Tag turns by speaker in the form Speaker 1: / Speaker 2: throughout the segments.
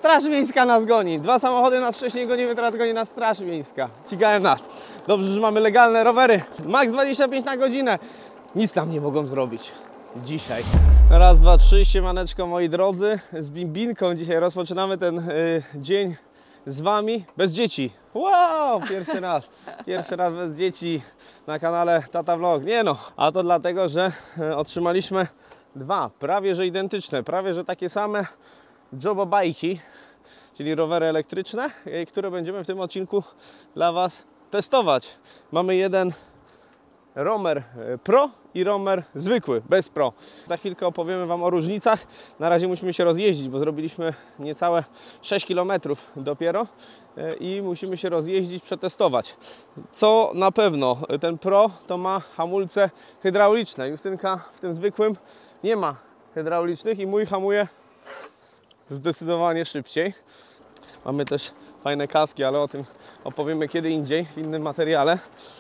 Speaker 1: Straż Miejska nas goni. 2 samochody nas wcześniej goniły, teraz goni nas Straż Miejska. Ścigają nas. Dobrze, że mamy legalne rowery. Max 25 na godzinę. Nic nam nie mogą zrobić. Dzisiaj. Raz, dwa, trzy, siemaneczko moi drodzy. Z Bimbinką dzisiaj rozpoczynamy ten dzień z Wami. Bez dzieci. Wow, pierwszy raz bez dzieci na kanale Tata Vlog. Nie no, a to dlatego, że otrzymaliśmy 2 prawie że identyczne, prawie że takie same Jobo bajki, czyli rowery elektryczne, które będziemy w tym odcinku dla Was testować. Mamy jeden rower Pro i rower zwykły, bez Pro. Za chwilkę opowiemy Wam o różnicach. Na razie musimy się rozjeździć, bo zrobiliśmy niecałe 6 km dopiero i musimy się rozjeździć, przetestować. Co na pewno, ten Pro to ma hamulce hydrauliczne. Justynka w tym zwykłym nie ma hydraulicznych i mój hamuje zdecydowanie szybciej. Mamy też fajne kaski, ale o tym opowiemy kiedy indziej, w innym materiale.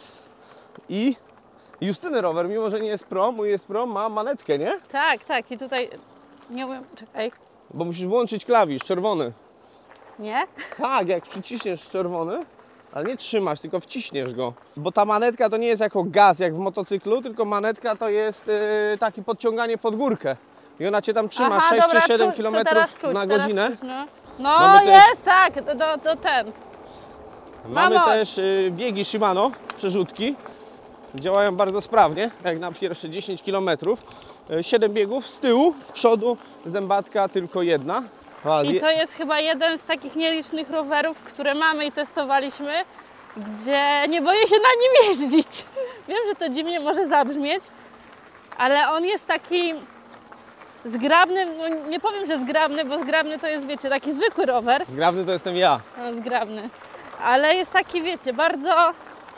Speaker 1: I Justyny rower, mimo że nie jest Pro, mój jest Pro, ma manetkę, nie?
Speaker 2: Tak, tak. I tutaj nie umiem. Czekaj.
Speaker 1: Bo musisz włączyć klawisz czerwony.
Speaker 2: Nie?
Speaker 1: Tak, jak przyciśniesz czerwony, ale nie trzymasz, tylko wciśniesz go. Bo ta manetka to nie jest jako gaz, jak w motocyklu, tylko manetka to jest takie podciąganie pod górkę. I ona Cię tam trzyma. Aha, 6 dobra, czy 7 km na godzinę.
Speaker 2: Czuć, no jest, tak, to ten.
Speaker 1: Mamy też biegi Shimano, przerzutki. Działają bardzo sprawnie, jak na pierwsze 10 km. 7 biegów z tyłu, z przodu zębatka tylko jedna.
Speaker 2: I to jest chyba jeden z takich nielicznych rowerów, które mamy i testowaliśmy, gdzie nie boję się na nim jeździć. Wiem, że to dziwnie może zabrzmieć, ale on jest taki zgrabny, no nie powiem, że zgrabny, bo zgrabny to jest, wiecie, taki zwykły rower.
Speaker 1: Zgrabny to jestem ja.
Speaker 2: No, zgrabny. Ale jest taki, wiecie, bardzo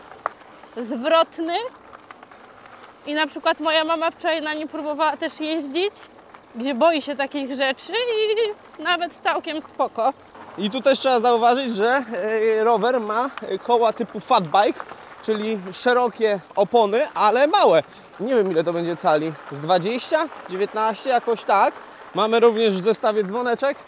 Speaker 2: zwrotny. I na przykład moja mama wczoraj na nim próbowała też jeździć, gdzie boi się takich rzeczy i nawet całkiem spoko.
Speaker 1: I tu też trzeba zauważyć, że rower ma koła typu fat bike, czyli szerokie opony, ale małe. Nie wiem ile to będzie cali, z 20, 19, jakoś tak. Mamy również w zestawie dzwoneczek.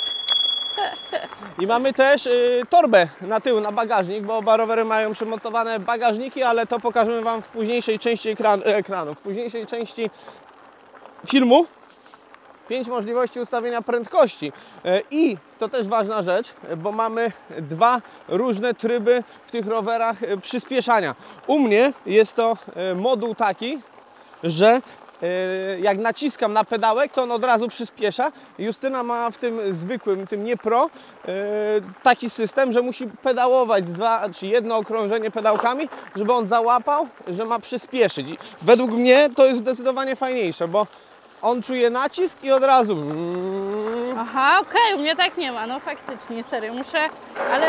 Speaker 1: I mamy też torbę na tył, na bagażnik, bo oba rowery mają przymontowane bagażniki, ale to pokażemy Wam w późniejszej części ekranu, w późniejszej części filmu. 5 możliwości ustawienia prędkości. I to też ważna rzecz, bo mamy 2 różne tryby w tych rowerach przyspieszania. U mnie jest to moduł taki, że jak naciskam na pedałek, to on od razu przyspiesza. Justyna ma w tym zwykłym, tym nie Pro, taki system, że musi pedałować z 2 czy 1 okrążenie pedałkami, żeby on załapał, że ma przyspieszyć. I według mnie to jest zdecydowanie fajniejsze, bo on czuje nacisk i od razu.
Speaker 2: Aha, okej, u mnie tak nie ma, no faktycznie, serio, muszę, ale...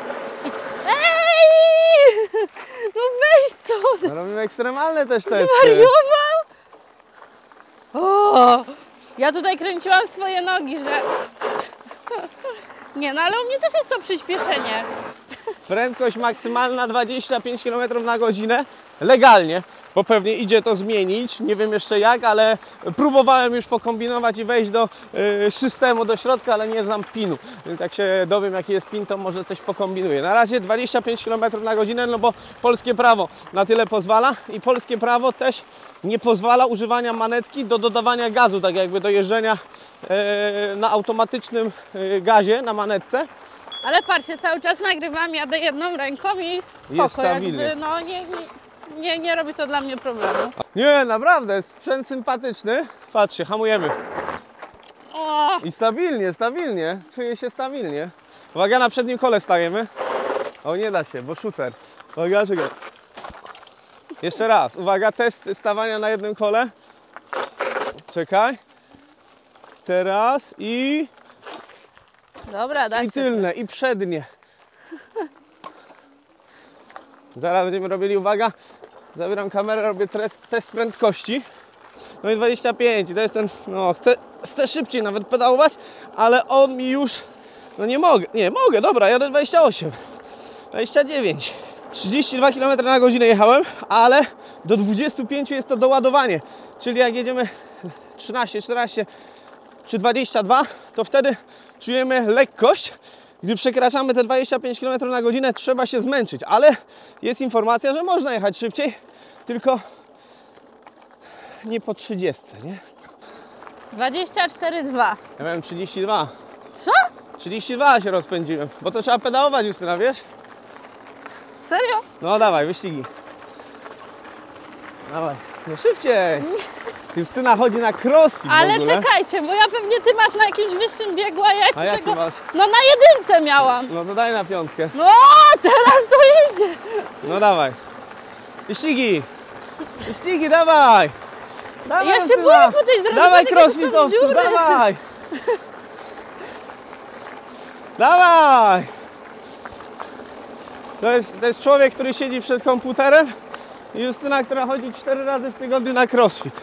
Speaker 2: Ej! No weź co!
Speaker 1: No, robimy ekstremalne też testy.
Speaker 2: Zwariował? O! Ja tutaj kręciłam swoje nogi, że... Nie, no ale u mnie też jest to przyspieszenie.
Speaker 1: Prędkość maksymalna 25 km na godzinę, legalnie, bo pewnie idzie to zmienić, nie wiem jeszcze jak, ale próbowałem już pokombinować i wejść do systemu, do środka, ale nie znam pinu, więc jak się dowiem jaki jest pin, to może coś pokombinuję. Na razie 25 km na godzinę, no bo polskie prawo na tyle pozwala i polskie prawo też nie pozwala używania manetki do dodawania gazu, tak jakby do jeżdżenia na automatycznym gazie, na manetce.
Speaker 2: Ale patrzcie, cały czas nagrywam, jadę jedną ręką i spoko,
Speaker 1: jest stabilnie.
Speaker 2: Jakby, no nie robi to dla mnie problemu.
Speaker 1: Nie, naprawdę, sprzęt sympatyczny. Patrzcie, hamujemy.
Speaker 2: O!
Speaker 1: I stabilnie, stabilnie. Czuję się stabilnie. Uwaga, na przednim kole stajemy. O, nie da się, bo shooter. Uwaga, czekaj. Jeszcze raz. Uwaga, test stawania na jednym kole. Czekaj. Teraz i...
Speaker 2: Dobra, da się.
Speaker 1: I tylne, i przednie. Zaraz będziemy robili, uwaga, zabieram kamerę, robię test prędkości. No i 25, to jest ten, no chcę szybciej nawet pedałować, ale on mi już, no nie mogę, dobra, jadę 28, 29, 32 km na godzinę jechałem, ale do 25 jest to doładowanie, czyli jak jedziemy 13, 14, czy 22, to wtedy czujemy lekkość. Gdy przekraczamy te 25 km na godzinę, trzeba się zmęczyć, ale jest informacja, że można jechać szybciej, tylko nie po 30, nie?
Speaker 2: 24,2.
Speaker 1: Ja miałem 32.
Speaker 2: Co?
Speaker 1: 32 się rozpędziłem, bo to trzeba pedałować, Justyna, wiesz?
Speaker 2: Serio?
Speaker 1: No dawaj, wyścigi. Dawaj, no szybciej. Justyna chodzi na crossfit w
Speaker 2: Ale
Speaker 1: ogóle.
Speaker 2: czekajcie, bo ja pewnie ty masz na jakimś wyższym biegu, a ja
Speaker 1: A
Speaker 2: ci
Speaker 1: jaki
Speaker 2: tego...
Speaker 1: masz?
Speaker 2: No na 1 miałam.
Speaker 1: No to daj na 5.
Speaker 2: No, teraz to jedzie.
Speaker 1: No dawaj. Wyścigi. Wyścigi, dawaj. Dawaj,
Speaker 2: Ja się
Speaker 1: Justyna.
Speaker 2: boję po tej drodze,
Speaker 1: Dawaj,
Speaker 2: bo takie to są
Speaker 1: crossfitowcu,
Speaker 2: dziury.
Speaker 1: dawaj. Dawaj. To jest człowiek, który siedzi przed komputerem i Justyna, która chodzi 4 razy w tygodniu na crossfit.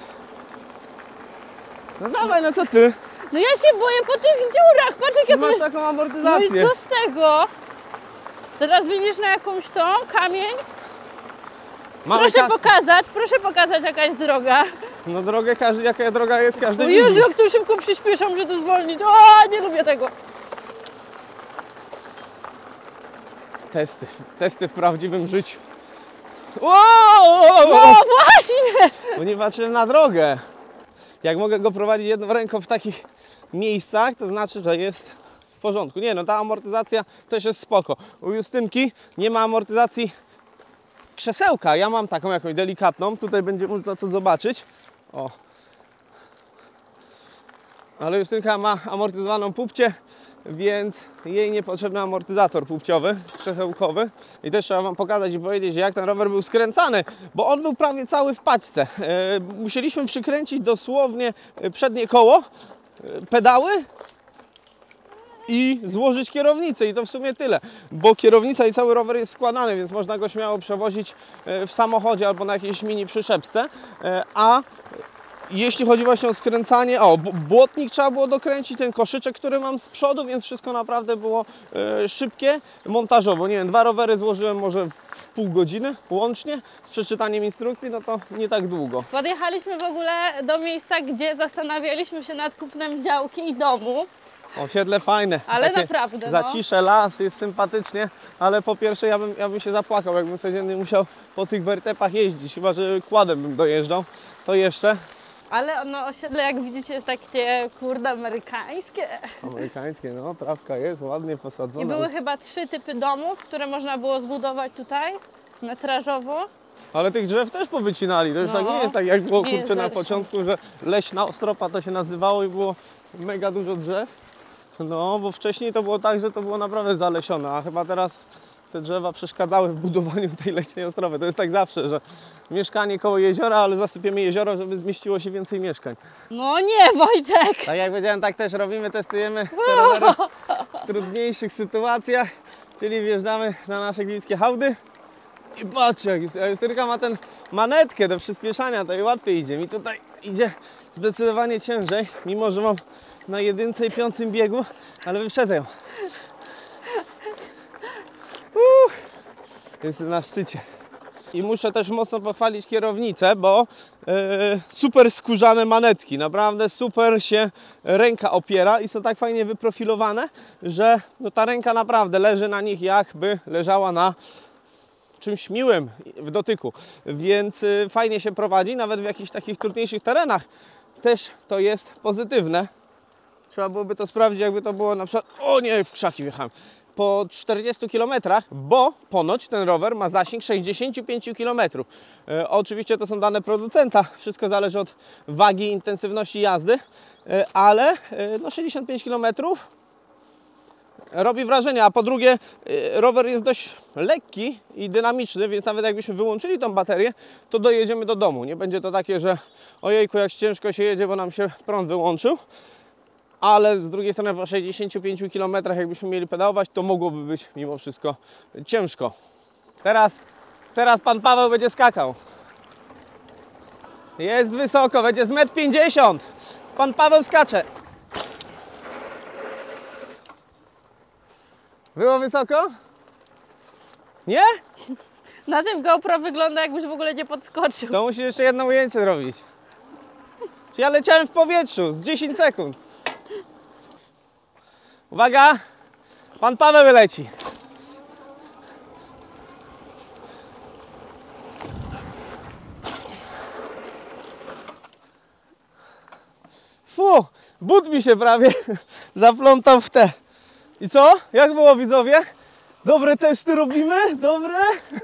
Speaker 1: No dawaj, no co ty?
Speaker 2: No ja się boję po tych dziurach, patrz jakie to
Speaker 1: Masz
Speaker 2: jest...
Speaker 1: taką
Speaker 2: No
Speaker 1: amortyzację.
Speaker 2: i co z tego? Teraz widzisz na jakąś tą kamień?
Speaker 1: Mamy
Speaker 2: Proszę pokazać jaka jest droga.
Speaker 1: No drogę, jaka droga jest, każdy
Speaker 2: O
Speaker 1: widzi.
Speaker 2: Jezu, jak tu szybko przyspieszam, muszę to zwolnić. O, nie lubię tego.
Speaker 1: Testy w prawdziwym życiu.
Speaker 2: O, właśnie!
Speaker 1: Bo nie patrzyłem na drogę. Jak mogę go prowadzić jedną ręką w takich miejscach, to znaczy, że jest w porządku. Nie no, ta amortyzacja też jest spoko. U Justynki nie ma amortyzacji krzesełka. Ja mam taką jakąś delikatną. Tutaj będzie można to zobaczyć. O. Ale Justynka ma amortyzowaną pupcię, więc jej niepotrzebny amortyzator pupciowy, krzesełkowy. I też trzeba Wam pokazać i powiedzieć, jak ten rower był skręcany, bo on był prawie cały w paćce. Musieliśmy przykręcić dosłownie przednie koło, pedały i złożyć kierownicę i to w sumie tyle, bo kierownica i cały rower jest składany, więc można go śmiało przewozić w samochodzie albo na jakiejś mini przyczepce, a jeśli chodzi właśnie o skręcanie, błotnik trzeba było dokręcić, ten koszyczek, który mam z przodu, więc wszystko naprawdę było szybkie, montażowo. Nie wiem, 2 rowery złożyłem może w pół godziny łącznie, z przeczytaniem instrukcji, no to nie tak długo.
Speaker 2: Podjechaliśmy w ogóle do miejsca, gdzie zastanawialiśmy się nad kupnem działki i domu.
Speaker 1: Osiedle fajne.
Speaker 2: Ale
Speaker 1: takie
Speaker 2: naprawdę, no.
Speaker 1: zacisze, las, jest sympatycznie, ale po pierwsze ja bym się zapłakał, jakbym codziennie musiał po tych wertepach jeździć, chyba że kładem bym dojeżdżał, to jeszcze.
Speaker 2: Ale no, osiedle, jak widzicie, jest takie, kurde, amerykańskie.
Speaker 1: Amerykańskie, no, trawka jest ładnie posadzona.
Speaker 2: I były chyba 3 typy domów, które można było zbudować tutaj, metrażowo.
Speaker 1: Ale tych drzew też powycinali, to już tak
Speaker 2: No.
Speaker 1: nie jest tak jak było
Speaker 2: Nie
Speaker 1: kurczę
Speaker 2: jest
Speaker 1: na
Speaker 2: zresztą.
Speaker 1: początku, że leśna ostropa to się nazywało i było mega dużo drzew. No, bo wcześniej to było tak, że to było naprawdę zalesione, a chyba teraz te drzewa przeszkadzały w budowaniu tej leśnej ostropy. To jest tak zawsze, że mieszkanie koło jeziora, ale zasypiemy jezioro, żeby zmieściło się więcej mieszkań.
Speaker 2: No nie, Wojtek!
Speaker 1: Tak jak powiedziałem, tak też robimy, testujemy te rowery w trudniejszych sytuacjach, czyli wjeżdżamy na nasze gliwickie hałdy i patrzcie, jak Justynka ma tę manetkę do przyspieszania, to jej łatwiej idzie. Mi tutaj idzie zdecydowanie ciężej, mimo że mam na 1 i 5 biegu, ale wyprzedzę ją. Jestem na szczycie. I muszę też mocno pochwalić kierownicę, bo super skórzane manetki, naprawdę super się ręka opiera i są tak fajnie wyprofilowane, że no, ta ręka naprawdę leży na nich, jakby leżała na czymś miłym w dotyku, więc fajnie się prowadzi, nawet w jakichś takich trudniejszych terenach też to jest pozytywne. Trzeba byłoby to sprawdzić, jakby to było na przykład, o nie, w krzaki wjechałem, po 40 km, bo ponoć ten rower ma zasięg 65 km. Oczywiście to są dane producenta, wszystko zależy od wagi i intensywności jazdy, ale no 65 km robi wrażenie, a po drugie rower jest dość lekki i dynamiczny, więc nawet jakbyśmy wyłączyli tą baterię, to dojedziemy do domu. Nie będzie to takie, że ojejku, jak ciężko się jedzie, bo nam się prąd wyłączył. Ale z drugiej strony po 65 km jakbyśmy mieli pedałować, to mogłoby być mimo wszystko ciężko. Teraz pan Paweł będzie skakał. Jest wysoko, będzie z 1,50 m. Pan Paweł skacze. Było wysoko? Nie?
Speaker 2: Na tym GoPro wygląda, jakbyś w ogóle nie podskoczył.
Speaker 1: To musisz jeszcze jedno ujęcie zrobić. Ja leciałem w powietrzu z 10 sekund. Uwaga! Pan Paweł leci. Fu, but mi się prawie zaplątał w te. I co? Jak było, widzowie? Dobre testy robimy? Dobre?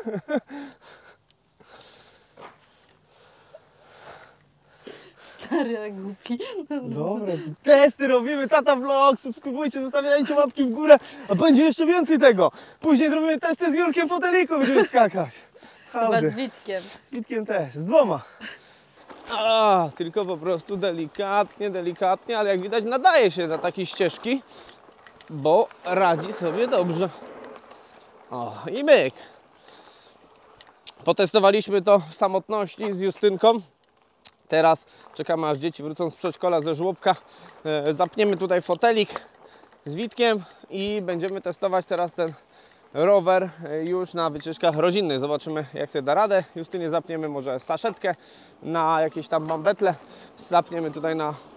Speaker 2: Stary, jak głupi.
Speaker 1: Dobre. Testy robimy, Tata Vlog, subskrybujcie, zostawiajcie łapki w górę, a będzie jeszcze więcej tego. Później zrobimy testy z Jurkiem w foteliku, będziemy skakać. Z
Speaker 2: Chyba
Speaker 1: hałdy.
Speaker 2: z Witkiem.
Speaker 1: Z Witkiem też, z 2. A, tylko po prostu delikatnie, delikatnie, ale jak widać nadaje się na takie ścieżki, bo radzi sobie dobrze. O, i myk. Potestowaliśmy to w samotności z Justynką. Teraz czekamy, aż dzieci wrócą z przedszkola, ze żłobka. Zapniemy tutaj fotelik z Witkiem i będziemy testować teraz ten rower już na wycieczkach rodzinnych. Zobaczymy, jak sobie da radę. Justynie zapniemy może saszetkę na jakieś tam bambetle. Zapniemy tutaj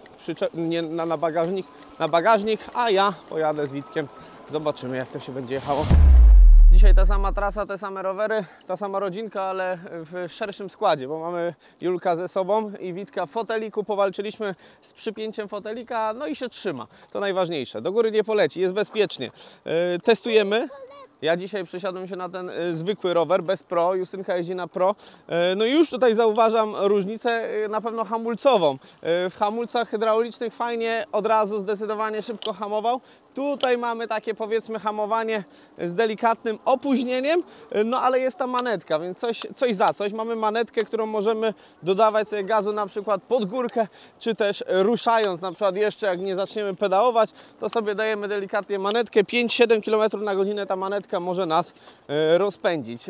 Speaker 1: na bagażnik, a ja pojadę z Witkiem. Zobaczymy, jak to się będzie jechało. Dzisiaj ta sama trasa, te same rowery, ta sama rodzinka, ale w szerszym składzie, bo mamy Julka ze sobą i Witka w foteliku. Powalczyliśmy z przypięciem fotelika, no i się trzyma. To najważniejsze. Do góry nie poleci, jest bezpiecznie. Testujemy. Ja dzisiaj przesiadłem się na ten zwykły rower, bez Pro. Justynka jeździ na Pro. No i już tutaj zauważam różnicę na pewno hamulcową. W hamulcach hydraulicznych fajnie, od razu zdecydowanie szybko hamował. Tutaj mamy takie, powiedzmy, hamowanie z delikatnym opóźnieniem, no ale jest ta manetka, więc coś za coś. Mamy manetkę, którą możemy dodawać sobie gazu na przykład pod górkę, czy też ruszając, na przykład jeszcze jak nie zaczniemy pedałować, to sobie dajemy delikatnie manetkę. 5-7 km na godzinę ta manetka może nas rozpędzić.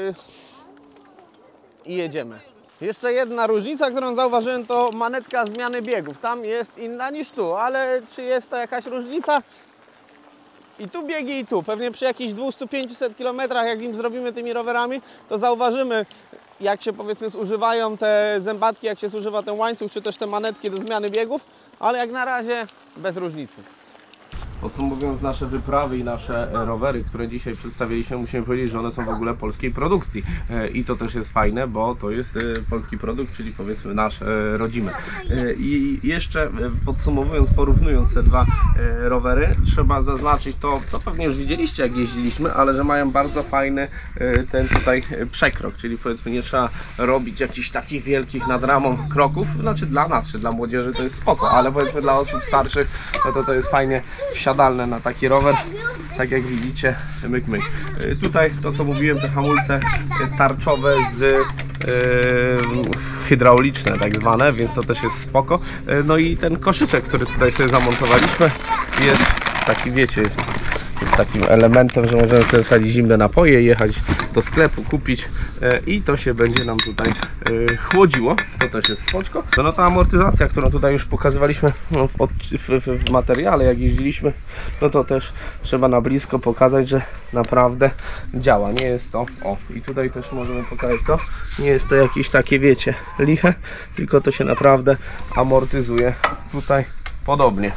Speaker 1: I jedziemy. Jeszcze jedna różnica, którą zauważyłem, to manetka zmiany biegów. Tam jest inna niż tu, ale czy jest to jakaś różnica? I tu biegi, i tu. Pewnie przy jakichś 200-500 km, jak im zrobimy tymi rowerami, to zauważymy, jak się, powiedzmy, zużywają te zębatki, jak się zużywa ten łańcuch, czy też te manetki do zmiany biegów, ale jak na razie bez różnicy. Podsumowując nasze wyprawy i nasze rowery, które dzisiaj przedstawiliśmy, musimy powiedzieć, że one są w ogóle polskiej produkcji. I to też jest fajne, bo to jest polski produkt, czyli powiedzmy nasz rodzimy. I jeszcze podsumowując, porównując te dwa rowery, trzeba zaznaczyć to, co pewnie już widzieliście, jak jeździliśmy, ale że mają bardzo fajny ten tutaj przekrok, czyli powiedzmy nie trzeba robić jakichś takich wielkich nad ramą kroków. Znaczy dla nas, czy dla młodzieży to jest spoko, ale powiedzmy dla osób starszych, no to jest fajnie wsiadalne na taki rower, tak jak widzicie, myk myk. Tutaj to, co mówiłem, te hamulce tarczowe z hydrauliczne tak zwane, więc to też jest spoko. No i ten koszyczek, który tutaj sobie zamontowaliśmy, jest taki, wiecie, jest takim elementem, że możemy sobie wsadzić zimne napoje, jechać do sklepu, kupić i to się będzie nam tutaj chłodziło. To też jest spoczko. No ta amortyzacja, którą tutaj już pokazywaliśmy w materiale, jak jeździliśmy, no to też trzeba na blisko pokazać, że naprawdę działa. Nie jest to, o, i tutaj też możemy pokazać to, nie jest to jakieś takie, wiecie, liche, tylko to się naprawdę amortyzuje tutaj podobnie.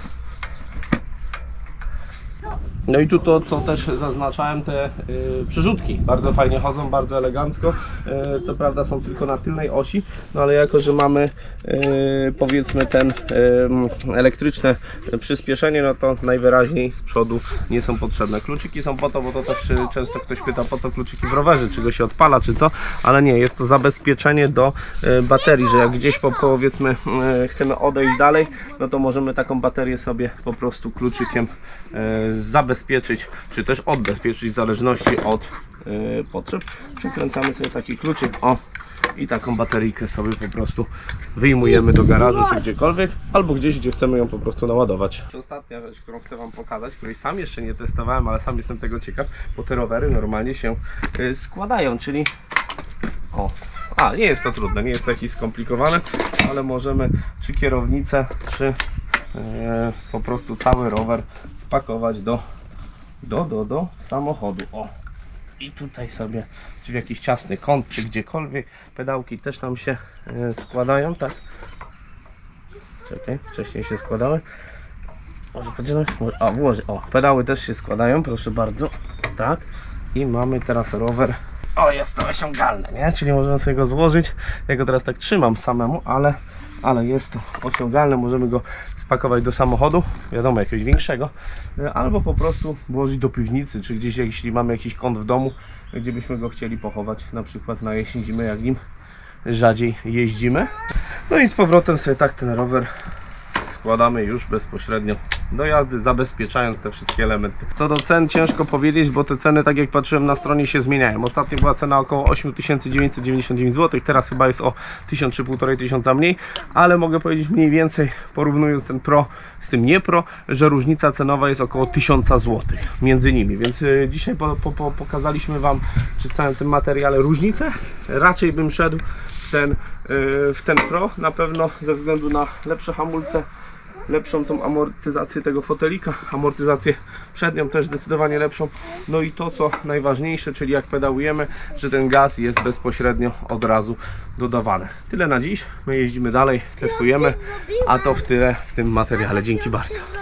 Speaker 1: No i tu to, co też zaznaczałem, te przerzutki bardzo fajnie chodzą, bardzo elegancko. Co prawda są tylko na tylnej osi, no ale jako, że mamy powiedzmy ten elektryczne przyspieszenie, no to najwyraźniej z przodu nie są potrzebne. Kluczyki są po to, bo to też często ktoś pyta, po co kluczyki w rowerze, czy go się odpala, czy co, ale nie, jest to zabezpieczenie do baterii, że jak gdzieś powiedzmy chcemy odejść dalej, no to możemy taką baterię sobie po prostu kluczykiem zabezpieczyć, czy też odbezpieczyć w zależności od potrzeb. Przykręcamy sobie taki kluczyk, o, i taką bateryjkę sobie po prostu wyjmujemy do garażu, czy gdziekolwiek, albo gdzieś, gdzie chcemy ją po prostu naładować. Ostatnia rzecz, którą chcę Wam pokazać, której sam jeszcze nie testowałem, ale sam jestem tego ciekaw, bo te rowery normalnie się składają, czyli o, nie jest to trudne, nie jest to jakieś skomplikowane, ale możemy czy kierownicę, czy po prostu cały rower spakować do samochodu. O, i tutaj sobie, czy w jakiś ciasny kąt, czy gdziekolwiek, pedałki też nam się składają, tak Czekaj, wcześniej się składały. Może podzielę? O, włożę. O, pedały też się składają, proszę bardzo. Tak. I mamy teraz rower. O, jest to osiągalne, nie? Czyli możemy sobie go złożyć. Ja go teraz tak trzymam samemu, ale jest to osiągalne. Możemy go spakować do samochodu, wiadomo, jakiegoś większego, albo po prostu włożyć do piwnicy, czy gdzieś, jeśli mamy jakiś kąt w domu, gdzie byśmy go chcieli pochować, na przykład na jesień, zimę, jak nim rzadziej jeździmy. No i z powrotem sobie tak ten rower składamy już bezpośrednio do jazdy, zabezpieczając te wszystkie elementy. Co do cen ciężko powiedzieć, bo te ceny, tak jak patrzyłem na stronie, się zmieniają. Ostatnio była cena około 8999 zł, teraz chyba jest o 1000 czy 1500 mniej, ale mogę powiedzieć mniej więcej, porównując ten Pro z tym nie Pro, że różnica cenowa jest około 1000 zł między nimi, więc dzisiaj pokazaliśmy Wam przy całym tym materiale różnicę. Raczej bym szedł w ten Pro, na pewno ze względu na lepsze hamulce, lepszą tą amortyzację tego fotelika, amortyzację przednią też zdecydowanie lepszą. No i to, co najważniejsze, czyli jak pedałujemy, że ten gaz jest bezpośrednio od razu dodawany. Tyle na dziś, my jeździmy dalej, testujemy, a to w tyle w tym materiale. Dzięki bardzo.